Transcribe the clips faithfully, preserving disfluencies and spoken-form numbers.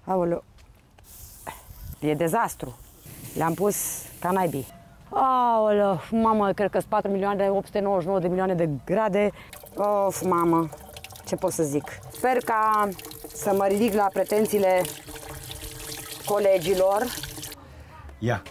Aoleu. E dezastru. Le-am pus ca naibii. Aoleu, mamă, cred că sunt patru milioane opt sute nouăzeci și nouă de milioane de grade. Of, mamă, ce pot să zic? Sper ca să mă ridic la pretențiile colegilor. Ia.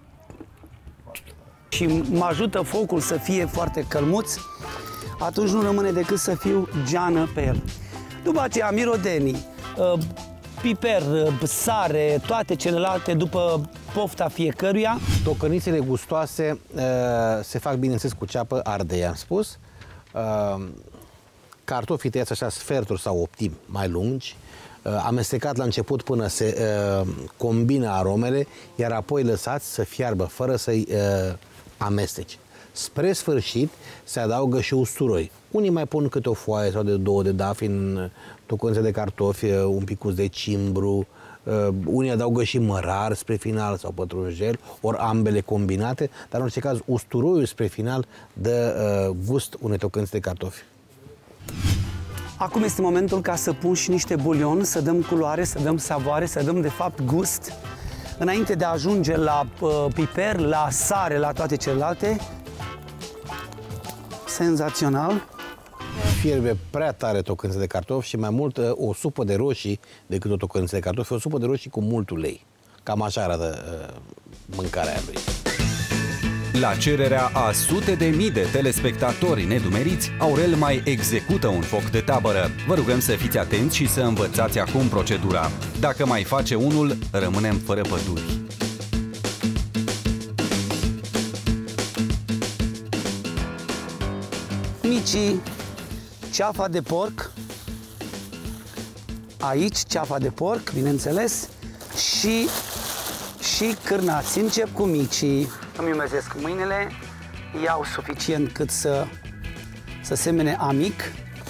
Și mă ajută focul să fie foarte călmuț, atunci nu rămâne decât să fiu geană pe el. După aceea, mirodenii, piper, sare, toate celelalte după pofta fiecăruia. Tocănițele gustoase uh, se fac, bineînțeles, cu ceapă arde, i-am spus. Uh, cartofii tăiați așa sferturi sau optimi mai lungi, uh, amestecat la început până se uh, combină aromele, iar apoi lăsați să fiarbă fără să-i uh, amesteci. Spre sfârșit se adaugă și usturoi. Unii mai pun câte o foaie sau de două de dafi în tocănițe de cartofi, un picuț de cimbru, uh, unii adaugă și mărar spre final sau pătrunjel, ori ambele combinate, dar în orice caz usturoiul spre final dă uh, gust unei tocănițe de cartofi. Acum este momentul ca să pun și niște bulion, să dăm culoare, să dăm savoare, să dăm de fapt gust, înainte de a ajunge la uh, piper, la sare, la toate celelalte. Senzațional. Fierbe prea tare tocăniță de cartofi și mai mult o supă de roșii decât o tocăniță de cartofi, o supă de roșii cu mult ulei. Cam așa arată uh, mâncarea lui. La cererea a sute de mii de telespectatori nedumeriți, Aurel mai execută un foc de tabără. Vă rugăm să fiți atenți și să învățați acum procedura. Dacă mai face unul, rămânem fără păduri. Micii, ceafa de porc, aici ceafa de porc, bineînțeles, și, și cârnați. Încep cu micii. Îmi umezesc mâinile, iau suficient cât să, să semene amic.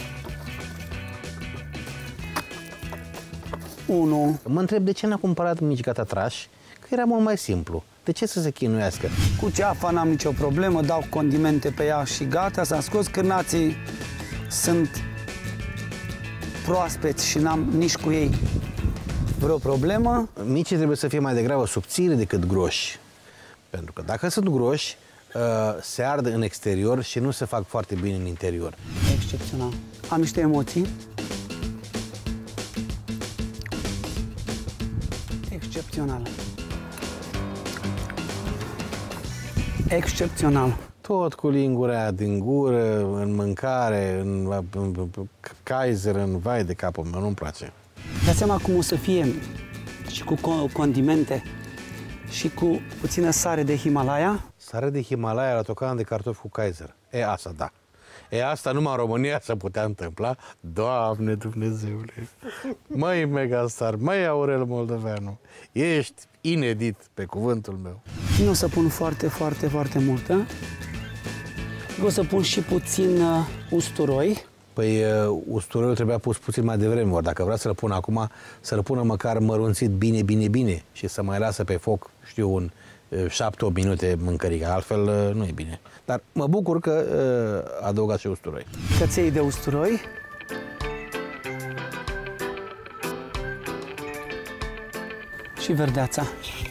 Unu. Mă întreb de ce n-a cumpărat mici gata trași, că era mult mai simplu. De ce să se chinuiască? Cu ceafa n-am nicio problemă, dau condimente pe ea și gata, s-a scos. Cârnații sunt proaspeți și n-am nici cu ei vreo problemă. Micii trebuie să fie mai degrabă subțiri decât groși. Pentru că dacă sunt groși, se ard în exterior și nu se fac foarte bine în interior. Excepțional. Am niște emoții. Excepțional. Excepțional. Tot cu lingura din gură, în mâncare, în, în, în Kaiser, în vai de capul meu, nu-mi place. Dați seama cum o să fie și cu condimente și cu puțină sare de Himalaya. Sare de Himalaya la tocană de cartofi cu Kaiser. E, asta da. E, asta numai în România se putea întâmpla. Doamne Dumnezeule! Măi Megastar, măi Aurel Moldoveanu, ești inedit, pe cuvântul meu. Nu o să pun foarte, foarte, foarte multă. O să pun și puțin uh, usturoi. Păi uh, usturoiul trebuia pus puțin mai devreme, ori dacă vrea să-l pun acum, să-l pună măcar mărunțit bine, bine, bine și să mai lasă pe foc, știu, un șapte opt minute mâncărica, altfel uh, nu e bine. Dar mă bucur că uh, adăugați și usturoi. Căței de usturoi. Și verdeața.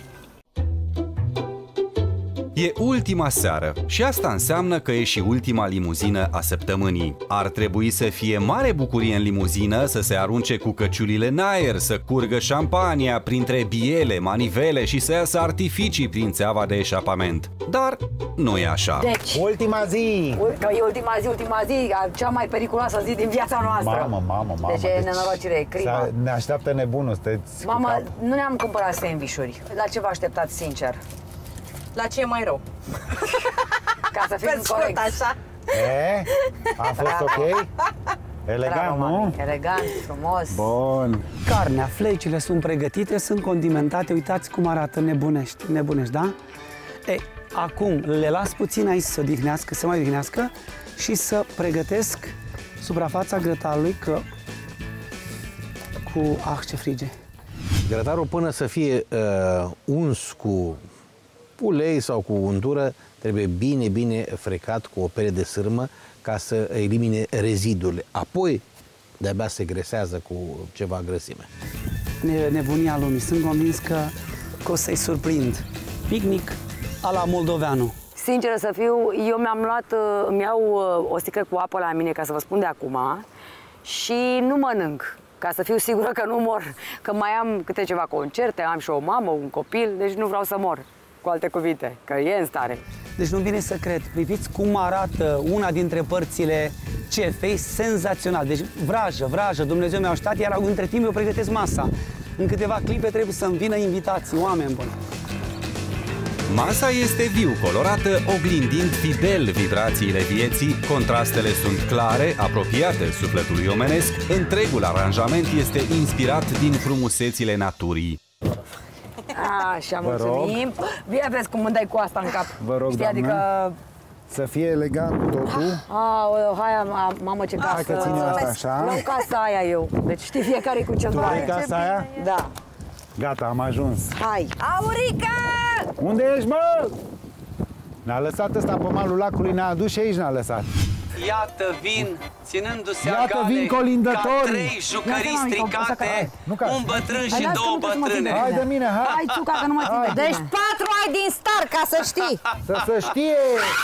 E ultima seară și asta înseamnă că e și ultima limuzină a săptămânii. Ar trebui să fie mare bucurie în limuzină, să se arunce cu căciulile în aer, să curgă șampania printre biele, manivele și să iasă artificii prin țeava de eșapament. Dar nu e așa. Deci, Ultima zi! e ultima zi, ultima zi, cea mai periculoasă zi din viața noastră. Mamă, mamă, mamă. Deci e nenorocire, crimă. Ne așteaptă nebunul, sunteți Mamă, cu cap. nu ne-am cumpărat sandvișuri. La ce vă așteptați, sincer? La ce e mai rău? Ca să fim corect. așa. E? A fost ok? Elegant, Bravo, nu? mami. Elegant, frumos. Bun. Carnea, flecile sunt pregătite, sunt condimentate. Uitați cum arată, nebunești, nebunești, da? E, acum le las puțin aici să se odihnească, să mai odihnească și să pregătesc suprafața grătarului, că cu ah, ce frige. Grătarul, până să fie uh, uns cu ulei sau cu untură, trebuie bine, bine frecat cu o pere de sârmă ca să elimine rezidurile. Apoi, de-abia se gresează cu ceva grăsime. ne- nebunia lumii. Sunt convins că, că o să-i surprind. Picnic a la moldoveanu. Sinceră să fiu, eu mi-am luat, uh, îmi iau uh, o sticlă cu apă la mine, ca să vă spun de acum, și nu mănânc, ca să fiu sigură că nu mor. Că mai am câte ceva concerte, am și o mamă, un copil, deci nu vreau să mor, cu alte cuvinte, că e în stare. Deci nu vine să cred. Priviți cum arată una dintre părțile cefei, senzațional. Deci vrajă, vrajă, Dumnezeu mi-a ajutat, iar între timp eu pregătesc masa. În câteva clipe trebuie să-mi vină invitații, oameni buni. Masa este viu colorată, oglindind fidel vibrațiile vieții, contrastele sunt clare, apropiate sufletului omenesc, întregul aranjament este inspirat din frumusețile naturii. Așa, Vă mulțumim. Bine vezi cum îmi dai cu asta în cap. Vă rog, știi, doamnă. adică... Să fie elegant totul. Aoleu, hai, ma- mamă, ce casă. Hai că ține asta așa. Vreau casa aia eu. Deci știi fiecare cu ce Tu doare. vrei casa aia? Da. Gata, am ajuns. Hai. Aurica! Unde ești, mă? Ne-a lăsat ăsta pe malul lacului, ne-a adus și aici ne-a lăsat. Iată vin, ținându-se Iată agale, vin colindători. ca trei jucării Ia, ia, stricate, nu ca- un bătrân Hai, și las că două nu te mă ține. bătrâne. Hai de mine, hai. Hai, țuca, că nu mă ține. Deci patru ai din start, ca să știi. Să se știe.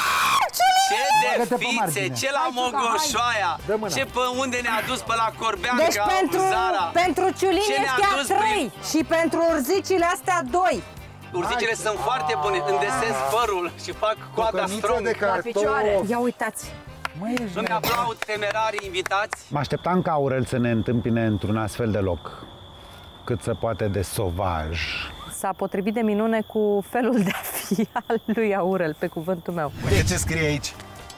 Ce de Bagă-te pe fițe, margine. ce la Hai, Țuca, Mogoșoaia, Dă mâna. ce pe unde ne-a dus pe la Corbeanca, Deci pentru, Zara. pentru ciulini Ce ne-a ăștia dus trei și pentru urzicile astea doi. Urzicile sunt foarte bune, îndesez părul și fac coada Tocăniță strong. de picioare. cartof. Ia uitați. Măi, ești Îmi aplaud temerarii invitați. Mă așteptam ca Aurel să ne întâmpine într-un astfel de loc, cât se poate de sovaj. S-a potrivit de minune cu felul de a fi al lui Aurel, pe cuvântul meu. Uite ce scrie aici.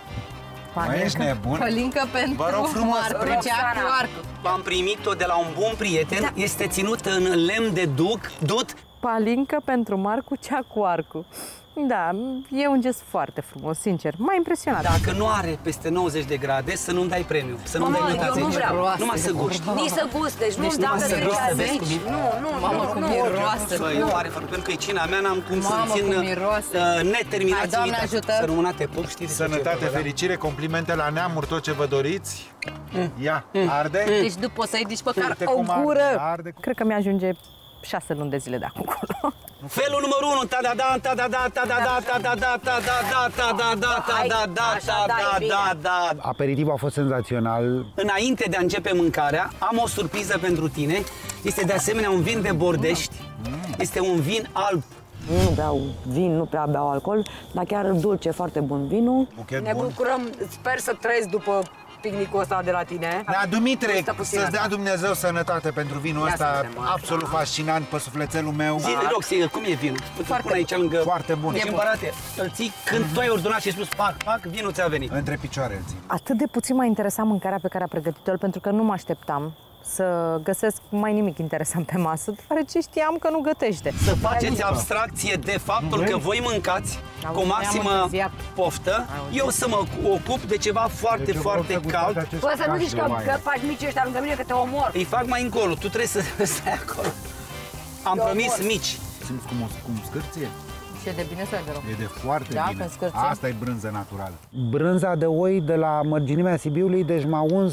Mai ești nebun? Pălincă pentru Vă rog frumos, Marcea cu arcul. Am primit-o de la un bun prieten, este ținută în lemn de duc, dut. Palincă pentru Marcu, cea cu arcul. Da, e un gest foarte frumos, sincer. M-a impresionat. Dacă nu are peste nouăzeci de grade, să nu-mi dai premiu, să nu-mi Mamă, dai eu nota nu zece. vreau. Numai să guști. Nici să gust, deci nu-mi Deci dau numai de să gust, să vezi cum e. Nu, nu, Mamă, nu, cum nu. miroase. Băi, nu are fără, pentru că e cina mea, n-am cum să Mamă, țin cum miroase. uh, neterminați Hai, Doamne invitații. ajută. Să rămână te pup, știi despre ce Sănătate, vorbeam? fericire, complimente la neamuri, tot ce vă doriți. Ia, arde. Deci după o să iei nici măcar Uite o cum arde, gură. arde. Cred că mi-ajunge șase luni de zile de acum încolo. Felul numărul unu, ta da da ta da da ta da da ta da da ta da da ta da da ta da da Așa, ta da, e da bine. da da. Aperitivul a fost senzațional. Înainte de a începe mâncarea, am o surpriză pentru tine. Este de asemenea un vin de Bordești. Este un vin alb. Nu beau vin, nu prea beau alcool, dar chiar dulce, foarte bun vinul. Buchet Ne bun. bucurăm, sper să trăiesc după picnicul ăsta de la tine. Nea Dumitre, Gustă puțin să-ți dea asta. Dumnezeu sănătate pentru vinul Ia ăsta să vedem, mă. absolut fascinant pe sufletelul meu. Zi, Roxy, cum e vinul? Îți pun aici lângă... Foarte bun. Deci, împărate, îl ții când tu ai ordonat și ai spus, pac, pac, vinul ți-a venit. Între picioare îl țin. Atât de puțin m-a interesat mâncarea pe care a pregătit-o el, pentru că nu mă așteptam să găsesc mai nimic interesant pe masă, deoarece știam că nu gătește. Să faceți abstracție de faptul că voi mâncați cu o ne-am maximă întârziat. poftă, eu să mă ocup de ceva foarte, Deci eu vreau foarte să gustați cald. acest Bă, să nu caș zici de că, oaie. că faci mici ăștia lângă mine, că te omor. Îi fac mai încolo, tu trebuie să stai acolo. Am promis mici. Simți cum, o, cum scârție? Și de bine sau de rău? E de foarte Da, bine. când scârție? Asta e brânză naturală. Brânza de oi de la mărginimea Sibiului, deci m-a uns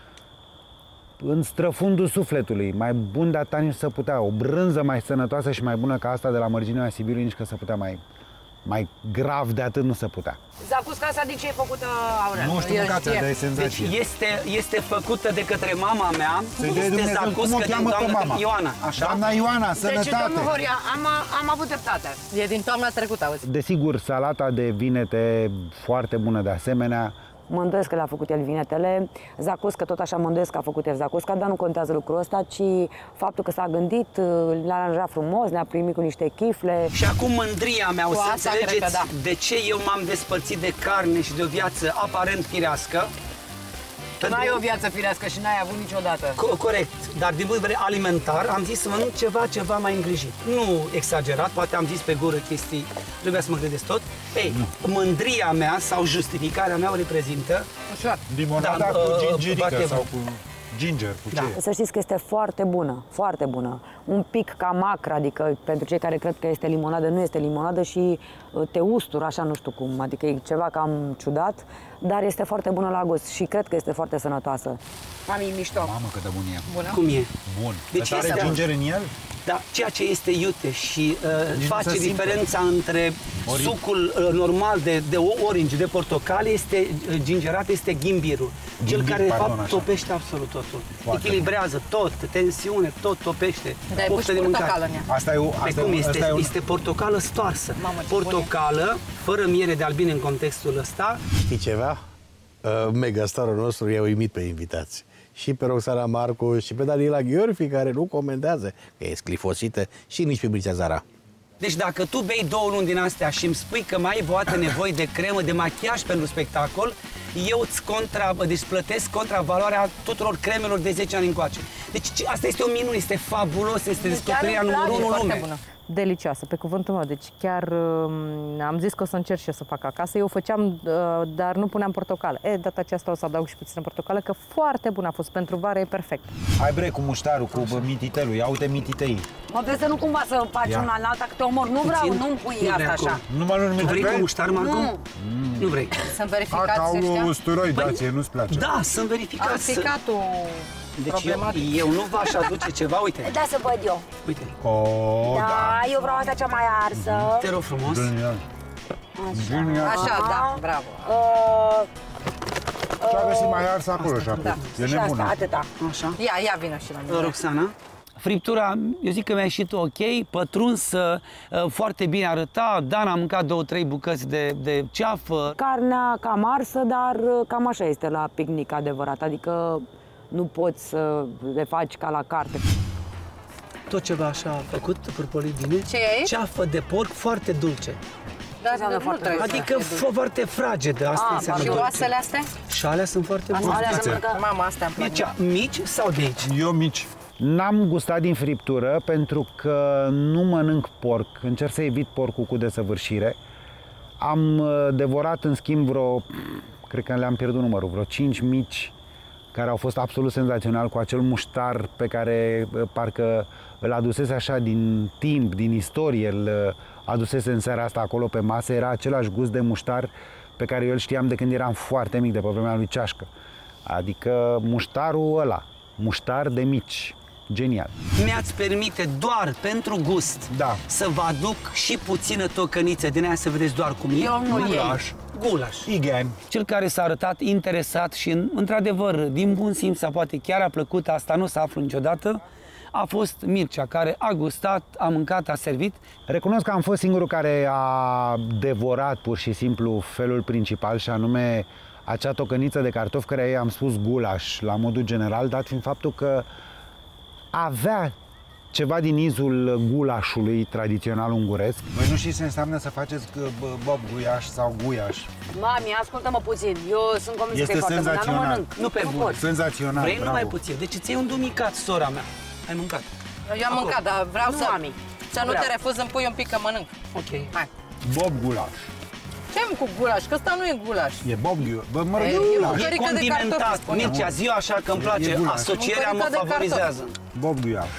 în străfundul sufletului. Mai bun de atâta nici să putea. O brânză mai sănătoasă și mai bună ca asta de la mărginimea Sibiului, nici că să putea mai, mai grav de atât nu se putea. Zacusca asta din ce e făcută, Aurel? Nu știu mâncați, dar e Deci senzație. este, este făcută de către mama mea. Să-i dea Este Dumnezeu, cum o zacuscă din cheamă pe doamna mama? Ioana, așa? Doamna Ioana, Deci, sănătate! domnul Horia, am, am avut dreptate. E din toamna trecută, auzi. Desigur, salata de vinete foarte bună de asemenea. Mă îndoiesc că le-a făcut el vinetele, Zacusca tot așa mă îndoiesc că a făcut el Zacusca, dar nu contează lucrul ăsta, ci faptul că s-a gândit, l-a aranjat frumos, ne-a primit cu niște chifle. Și acum mândria mea, o Cu să asta cred înțelegeți că da. de ce eu m-am despărțit de carne și de o viață aparent firească. Tu n-ai o viață firească și n-ai avut niciodată. Co- corect, dar din punct de vedere alimentar am zis să mănânc ceva, ceva mai îngrijit. Nu exagerat, poate am zis pe gură chestii, trebuia să mă gândesc tot. Ei, mândria mea sau justificarea mea o reprezintă Ușor. Limonada Da, cu uh, gingirică whatever. sau cu... Ginger, cu Da. ce? Să știți că este foarte bună, foarte bună. Un pic ca macră, adică pentru cei care cred că este limonadă, nu este limonadă și uh, te ustură, așa nu știu cum, adică e ceva cam ciudat, dar este foarte bună la gust și cred că este foarte sănătoasă. Mami, mișto. Mamă, cât de bun e. Bună? Cum e? Bun. Deci Deci are este- ginger în el? Da, ceea ce este iute și uh, nu face se simte. diferența între Ori- sucul uh, normal de, de orange, de portocale, este uh, gingerat, este ghimbirul. Cel Ghimbir, care, de pardon, fapt, așa. topește absolut totul. Foarte Echilibrează tot, tensiune, tot topește. Dar ai pus Poftă și de mâncare. portocală în ea. Asta e, o, Păi asta cum e, este? asta e un... Este portocală stoarsă. Mamă, ce bun e. Portocală, fără miere de albine în contextul ăsta. Știi ceva? Uh, megastarul nostru i-a uimit pe invitați. Și pe Roxana Marcu și pe Daniela Gheorfi, care nu comentează, că e sclifosită, și nici pe Mircea Zara. Deci dacă tu bei două luni din astea și îmi spui că mai ai poate nevoie de cremă, de machiaj pentru spectacol, eu îți contra, deci plătesc contra valoarea tuturor cremelor de zece ani încoace. Deci asta este o minune, este fabulos, este descoperirea numărul unu în foarte lume. bună. Delicioasă, pe cuvântul meu. Deci chiar um, am zis că o să încerc și eu să fac acasă. Eu făceam, uh, dar nu puneam portocală. E, data aceasta o să adaug și puțină portocală, că foarte bună a fost. Pentru vară e perfect. Hai bre cu muștarul, cu bă, mititelul. Ia uite mititei. Mă vezi să nu cumva să faci Ia. una în alta, că te omor. Nu vreau, Puțin? nu-mi pui Nu asta vrei așa. acum. Numai nu Tu vrei cu vrei? muștar, Marco? Nu. Nu vrei. Sunt A, verificați ca ăștia? usturoi, da, Păi- ție nu-ți place. Da, sunt Am verificați. ficatul Deci eu, problematic. eu nu v-aș aduce ceva, uite, Da, să văd eu. uite, O, da. Da, eu vreau asta cea mai arsă. te rog frumos. Genial. Genial. Așa, da, bravo. Uh, Ce-a găsit mai ars acolo și acolo. Da. E și asta, nebună. atâta. Așa. Ia, ia vină și la mine. Roxana. Friptura, eu zic că mi-a ieșit ok, pătrunsă, foarte bine arăta. Dan a mâncat două, trei bucăți de, de ceafă. Carnea cam arsă, dar uh, cam așa este la picnic adevărat. Adică nu poți să le faci ca la carte. Tot ceva așa a făcut, pârpolit bine. Ce e aici? Ceafă de porc foarte dulce. Dar înseamnă nu foarte trebuie să Adică fie dulce. f- foarte fragedă, asta Ah, înseamnă Și dulce. oasele astea? Și alea sunt foarte bune. Alea se mănâncă. Mama, astea îmi plac. Mircea, mici sau de aici? Eu mici. N-am gustat din friptură pentru că nu mănânc porc, încerc să evit porcul cu desăvârșire. Am uh, devorat în schimb vreo, cred că le-am pierdut numărul, vreo cinci mici care au fost absolut senzațional, cu acel muștar pe care uh, parcă îl adusese așa din timp, din istorie, îl uh, adusese în seara asta acolo pe masă. Era același gust de muștar pe care eu îl știam de când eram foarte mic, de pe vremea lui Ceașcă. Adică muștarul ăla, muștar de mici. Genial. Mi-ați permite doar pentru gust Da. să vă aduc și puțină tocăniță din aia să vedeți doar cum e. Eu nu Gulaș. Gulaș. Igen. Cel care s-a arătat interesat și, într-adevăr, din bun simț, sau poate chiar a plăcut, asta nu s-a aflu niciodată, a fost Mircea, care a gustat, a mâncat, a servit. Recunosc că am fost singurul care a devorat pur și simplu felul principal, și anume acea tocăniță de cartofi, care i-am spus gulaș la modul general, dat fiind faptul că avea ceva din izul gulașului tradițional unguresc. Voi nu știți ce înseamnă să faceți bă, bob guiaș sau guiaș? Mami, ascultă-mă puțin. Eu sunt convinsă Este că e foarte bună, dar nu senzațional. mănânc. Nu pe bune. pot. Senzațional, Vrei bravo. numai puțin. Deci ți un dumicat, sora mea. Ai mâncat? Eu am Acolo. mâncat, dar vreau Nu, să... mami. Să Nu nu te vreau. refuz, îmi pui un pic că mănânc. Ok. Hai. Bob gulaș. Ce am cu gulaș? Că ăsta nu e gulaș. E bob gulaș. Bă, mă rog, E- e e gulaș. mâncare- E Mâncărică de condimentat. cartofi, spune. Mircea, zi eu așa că îmi place. E gulaș. Asocierea mă Mâncărică de favorizează. Bob gulaș.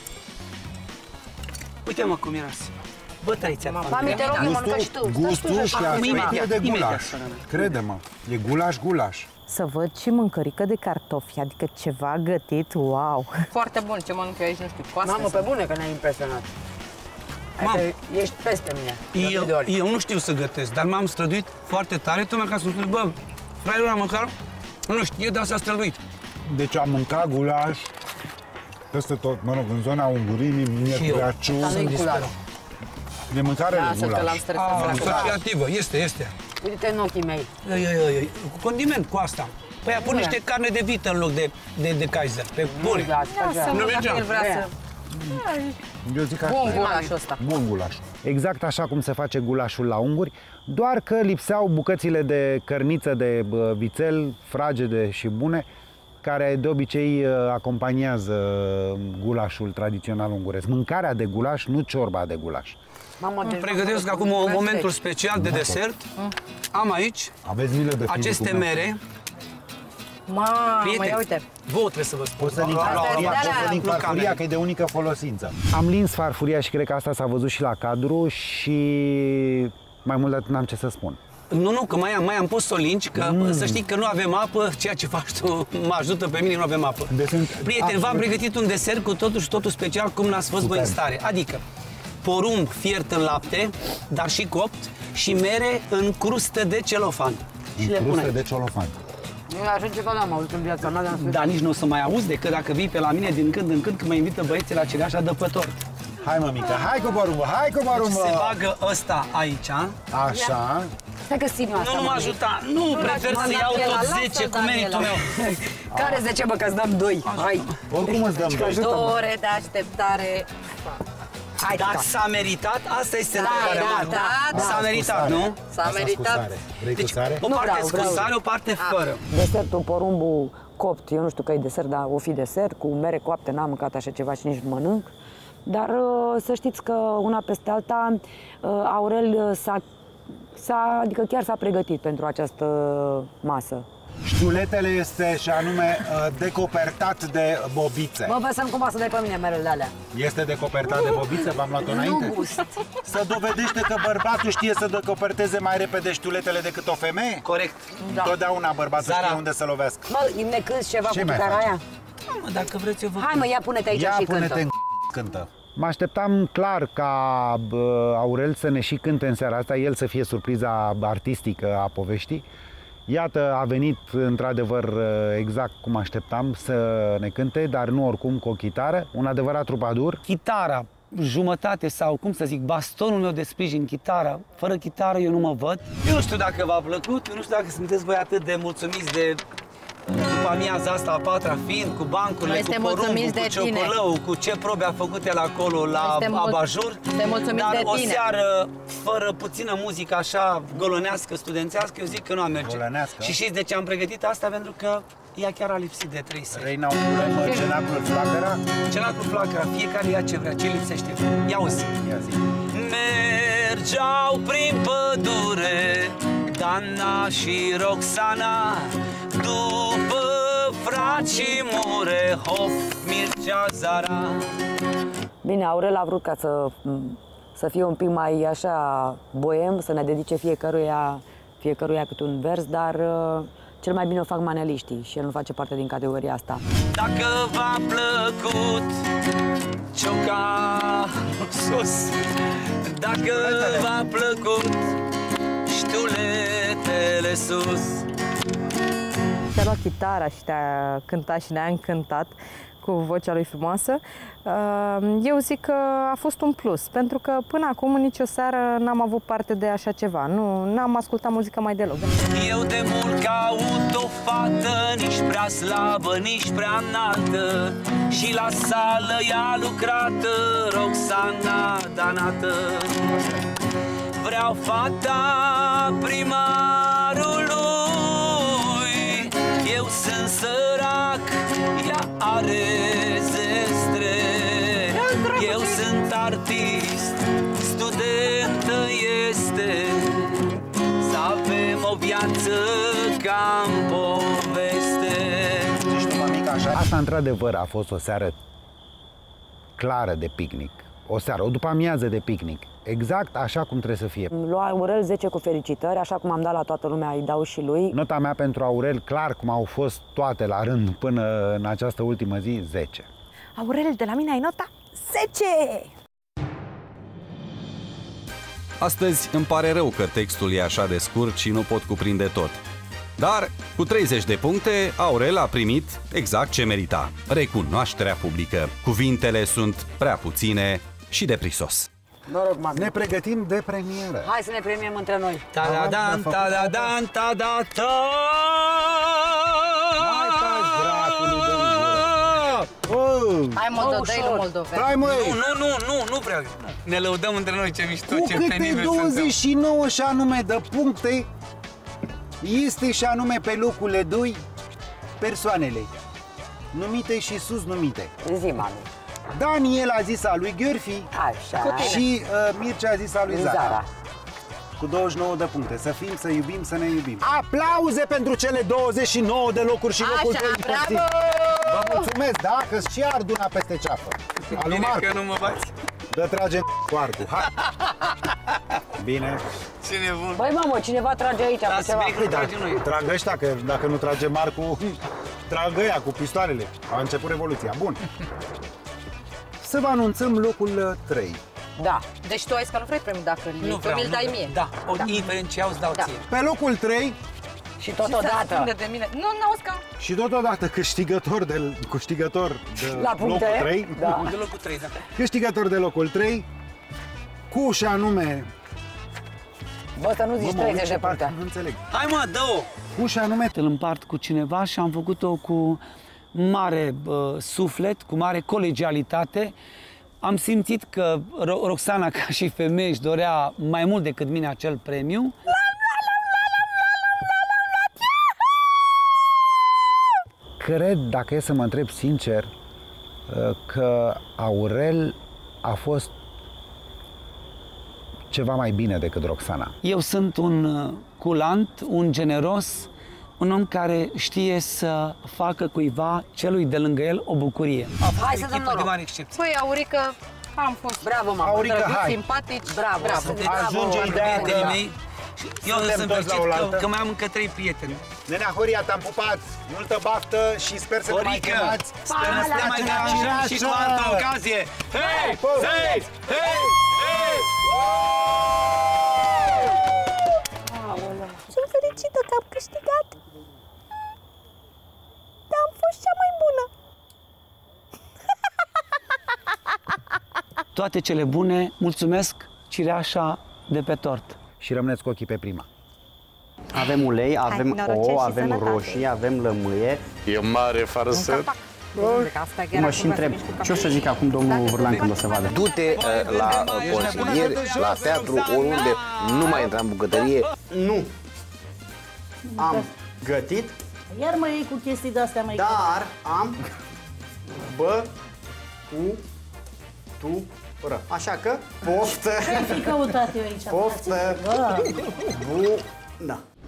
Uite-mă cum erați. Bă, trăiți Mami, te rog, eu mănâncă și tu. Stai tu Gustul jos. și Acum, aspectul imediat, de imediat, gulaș. sora mea. Crede-mă, e gulaș, gulaș. Să văd și mâncărică de cartofi, adică ceva gătit, wow! Foarte bun, ce mănânc eu aici, nu știu, cu astea. Mamă, pe bune că ne-ai impresionat. Mamă. Adică ești peste mine. de Eu, de ori. eu nu știu să gătesc, dar m-am străduit foarte tare, tocmai ca să spun, bă, fraierul măcar, nu știu, dar s-a străduit. Deci am mâncat gulaș peste tot, mă rog, în zona Ungurinii, Și eu. Miercureaciu, Asta nu-i gulaș. de mâncare de Lasă că l-am gulaș. stresat. Ah, dracu. asociativă, este, este. Uite-te în ochii mei. Ei, ei, ei, ei, Cu condiment, cu asta. Păi a pun Nu niște carne de vită în loc de, de, de Kaiser, pe bune. Da, asta Lasă-mă, Nu dacă mergeam. el vrea să... Eu zic Bun așa, gulașul ăsta. bun gulaș. Exact așa cum se face gulașul la unguri, doar că lipseau bucățile de cărniță de bă, vițel, fragede și bune, care de obicei uh, acompaniază gulașul tradițional unguresc. Mâncarea de gulaș, nu ciorba de gulaș. Mamă, deci Pregătesc mamă, acum un perfect. momentul special de desert. Am aici Aveți milă de aceste fizicul meu. mere. Mamă, Prieteni, ia uite. vouă trebuie să vă spun. Poți să link Luau, luau, farfuria, luau, poți să luau, link nu farfuria, camere. că e de unică folosință. Am lins farfuria și cred că asta s-a văzut și la cadru și mai mult de atât n-am ce să spun. Nu, nu, că mai am, mai am pus să o lingi, că mm. să știi că nu avem apă, ceea ce faci tu mă ajută pe mine, nu avem apă. De sunt... Prieteni, v-am pregătit un desert cu totul și totul special, cum l-ați fost voi în stare. Adică, porumb fiert în lapte, dar și copt, și mere în crustă de celofan. Și le Crustă pune. de ciolofan. Eu așa ceva n-am auzit în viața mea, de-am Dar nici nu o să mai auzi decât dacă vii pe la mine din când în când, când mă invită băieții la cireașa de pător. Hai, mămică, hai coborâ, mă, hai coborâ, mă! Se bagă ăsta aici. Așa. Stai că Simiu asta, Nu, nu mă ajuta, nu, prefer să iau tot zece cu meritul meu. Care zece, bă, că-ți dăm doi? Hai. Oricum îți dăm doi. Două ore de așteptare. Hai, Dar da. s-a meritat? Asta este Da, întrebarea da, mea. da, da. S-a meritat, nu? S-a meritat. Vrei cu Deci, sare? o Nu parte vreau, cu vreau. sare, o parte fără. Desertul, porumbul copt, eu nu știu că e desert, dar o fi desert, cu mere coapte, n-am mâncat așa ceva și nici nu mănânc. Dar uh, să știți că una peste alta, uh, Aurel uh, s-a, s-a, adică chiar s-a pregătit pentru această masă. Știuletele este și anume uh, decopertat de bobițe. Bă, vă să-mi cumva să dai pe mine merele alea. Este decopertat de bobițe, v-am luat-o înainte? Nu gust. Să dovedește că bărbatul știe să decoperteze mai repede știuletele decât o femeie? Corect. Da. Totdeauna bărbatul Zara. știe unde să lovească. Bă, ne cânti ceva Ce cu mai chitară faci? aia? Mă, dacă vreți eu vă... Hai mă, ia pune-te aici Ia și pune-te cântă. în cântă. Mă așteptam clar ca bă, Aurel să ne și cânte în seara asta, el să fie surpriza artistică a poveștii. Iată, a venit într-adevăr exact cum așteptam să ne cânte, dar nu oricum cu o chitară, un adevărat trubadur. Chitara, jumătate sau, cum să zic, bastonul meu de sprijin, chitara. Fără chitară eu nu mă văd. Eu nu știu dacă v-a plăcut, eu nu știu dacă sunteți voi atât de mulțumiți de după amiaza asta a patra fiind, cu bancurile, Noi cu suntem porumbul, mulțumiți cu de tine. ciocolău, cu ce probe a făcut el acolo la suntem mul- abajur. suntem mulțumiți Dar de o tine. seară fără puțină muzică așa golonească, studențească, eu zic că nu a merge. Golonească? Și știți de ce am pregătit asta? Pentru că ea chiar a lipsit de trei seri. Reina umbră, cenaclul flacăra. Cenacul flacăra, fiecare ia ce vrea, ce lipsește. Ia uzi. Ia zi. Mergeau prin pădure Dana și Roxana, după frații Mure, Hop, Mircea, Zara. Bine, Aurel a vrut ca să, să fie un pic mai așa boem, să ne dedice fiecăruia, fiecăruia câte un vers, dar uh, cel mai bine o fac maneliștii și el nu face parte din categoria asta. Dacă v-a plăcut cioca sus, dacă v-a plăcut știuletele sus. Te-a luat chitara și te-a cântat și ne-a încântat cu vocea lui frumoasă. Eu zic că a fost un plus, pentru că până acum în nicio seară n-am avut parte de așa ceva. Nu, n-am ascultat muzică mai deloc. Eu de mult caut o fată, nici prea slabă, nici prea înaltă, și la sală ea lucrată, Roxana Danată. Vreau fata primarului, eu sunt sărac, ea are zestre. Eu sunt artist, studentă este, să avem o viață ca în poveste. Deci nu, mămică, așa. Asta într-adevăr a fost o seară clară de picnic, o seară, o după amiază de picnic, exact așa cum trebuie să fie. Lua Aurel zece cu felicitări, așa cum am dat la toată lumea, îi dau și lui. Nota mea pentru Aurel, clar cum au fost toate la rând până în această ultimă zi, zece. Aurel, de la mine ai nota zece! Astăzi îmi pare rău că textul e așa de scurt și nu pot cuprinde tot. Dar, cu treizeci de puncte, Aurel a primit exact ce merita. Recunoașterea publică. Cuvintele sunt prea puține și de prisos. Noroc, mami. Ne pregătim de premieră. Hai să ne premiem între noi. Ta-da-dan, ta-da-dan, ta-da-ta! Mai taci, dracului, dă-mi gură. Hai, moldoveni, moldoveni. Stai, măi! Nu, nu, nu, nu, nu vreau. Ne lăudăm între noi, ce mișto, Cu ce câte penibil douăzeci suntem. și nouă și anume de puncte este și anume pe locurile doi persoanele numite și sus numite. Zi, mami. Daniel a zis a lui Gheorfi Așa. și uh, Mircea a zis a lui Zara. Zara. cu douăzeci și nouă de puncte. Să fim, să iubim, să ne iubim. Aplauze pentru cele douăzeci și nouă de locuri și locul Așa, trei. bravo! Vă mulțumesc, da? Că și arduna peste ceafă. Alu Bine Marcu, că nu mă bați. dă trage cu arcul. Hai! Bine. Ce nebun. Băi, mamă, cineva trage aici cu ceva. Bine că trage noi. Trag ăștia, că dacă nu trage Marcu, trag ăia cu pistoalele. A început revoluția. Bun. Să vă anunțăm locul trei. Da. Deci tu ai zis că nu vrei premiu dacă Nu vreau, mi-l nu dai vreau. mie. Da, o, indiferent ce au, îți dau Da. ție. Pe locul trei Și Și se totodată. ascunde de mine. Nu, n-auzi că... și totodată câștigător de, câștigător de La puncte. locul trei. Da. De locul trei, da. Câștigător de locul trei cu și anume... Bă, să nu zici Mă, mă, treizeci de uite, parcă puncte. Nu înțeleg. Hai mă, dă-o! Cu și anume... Îl împart cu cineva și am făcut-o cu mare uh, suflet, cu mare colegialitate. Am simțit că Ro- Roxana, ca și femeie, își dorea mai mult decât mine acel premiu. Cred, dacă e să mă întreb sincer, că Aurel a fost ceva mai bine decât Roxana. Eu sunt un uh, culant, un generos, un om care știe să facă cuiva, celui de lângă el, o bucurie. Hai să dăm de noroc. mare excepție. Păi, Aurică, am fost Bravo, mamă. Aurică, drăguți, hai. simpatici. Bravo, bravo. sunteți- Ajunge Bravo, ideea că... Prietenii mei, și eu Suntem sunt toți la fericit oaltă. că, că mai am încă trei prieteni. Nenea Horia, te-am pupat, multă baftă și sper să te mai Horică, chemați. sperăm să te mai deranjăm și cu altă ocazie. Hei, hei, hei, hei! Sunt fericită că am câștigat. Dar am fost cea mai bună. Toate cele bune, mulțumesc, cireașa de pe tort. Și rămâneți cu ochii pe prima. Avem ulei, avem norocel și ouă, avem sănătate. roșii, avem lămâie. E mare farsă. Mă și întreb, ce o să zic acum domnul Vârlan când o să vadă? Du-te uh, la uh, consilieri, la teatru, oriunde, nu mai intra în bucătărie. Nu. Am gătit, Iar mă iei cu chestii de-astea, mai dar am bă cu tu ră. Așa că poftă, Ce-ai fi căutat eu aici? poftă, Bă. bu, da.